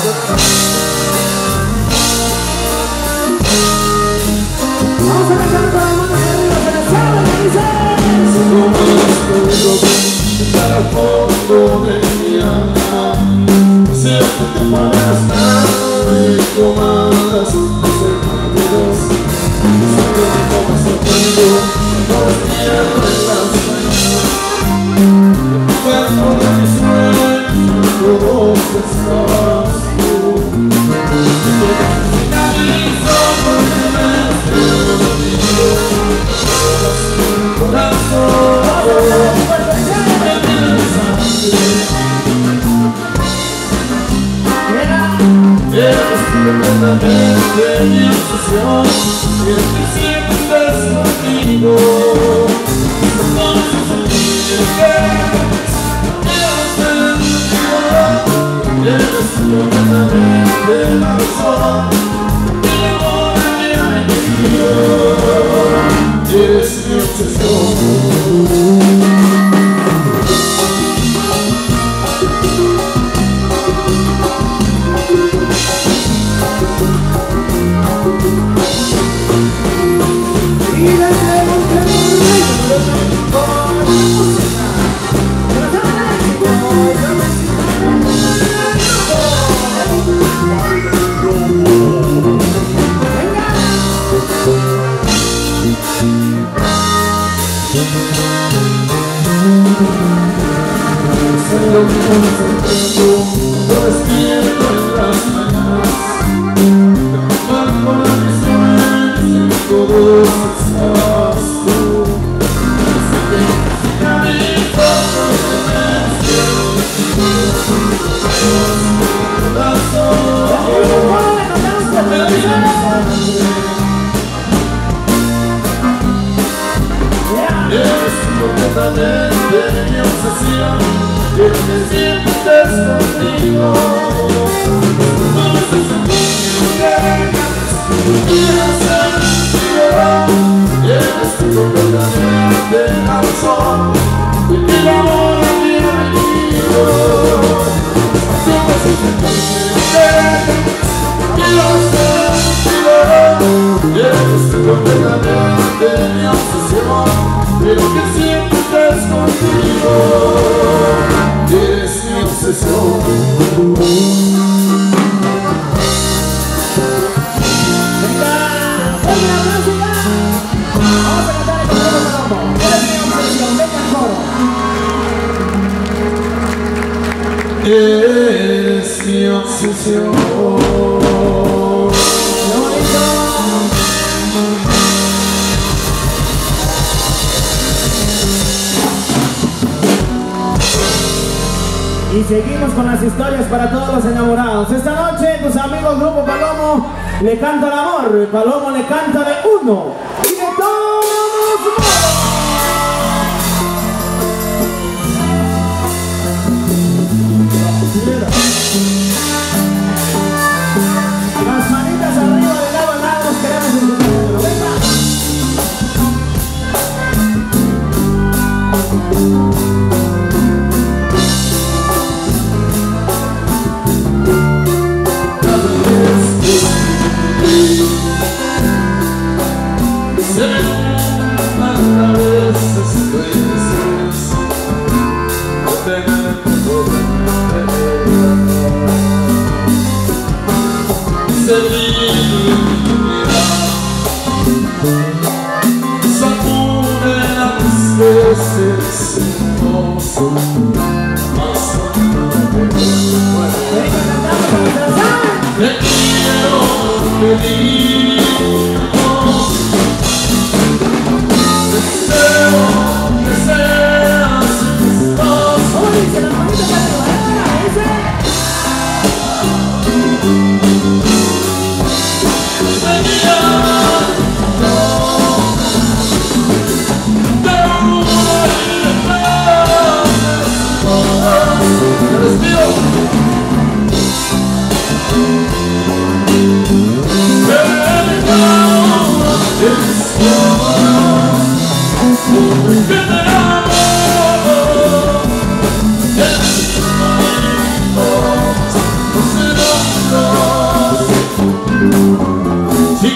Vamos a cantar con la mano arriba, se la saben, ¿qué dices? Al fondo de mi alma, siempre que para estar y tomadas perdidos, siempre que tomas el mundo, no pierdo en las mañanas. Cuerpo de mis sueños, todos estabas tú. Finalizo porque me olvido, corazón. Eres completamente mi obsesión, y el que siempre estás conmigo. Entonces olvides que eres completamente la razón, el amor de mi vida. Eres mi obsesión. Lo despierto en las mañanas, te comparto la misión, en todos estabas tú. Así que finalizo porque me eres completamente mi obsesión, y el que siempre estés conmigo. No eres completamente la razón, y el amor a mi venido. Tú me haces sentir y eres completamente mi obsesión. Quiero que siempre estés contigo. Eres mi obsesión. Venga, ponme la música. Vamos a cantar el coro. Eres mi obsesión, venga el coro. Eres mi obsesión. Y seguimos con las historias para todos los enamorados. Esta noche tus amigos Grupo Palomo le cantan amor. Palomo le canta de uno y de todos modos. Las manitas arriba de lado a lado nos queremos escuchar. Venga.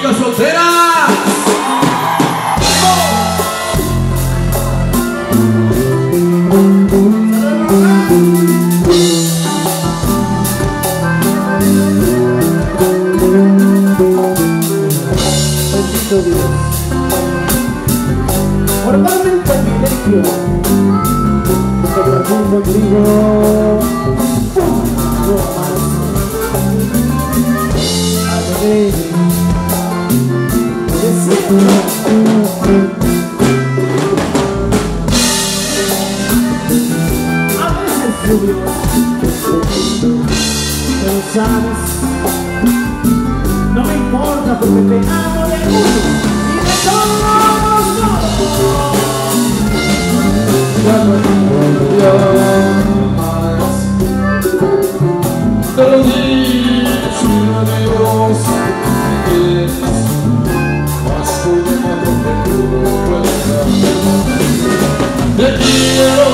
chicas solteras. Bendito Dios, por darme el privilegio de compartir contigo no más. A veces lluvia, pero sabes, no me importa porque te amo de uno y de todos modos. Ya no hay más de los días y Dios es más problema donde tú puedes dar. Te quiero,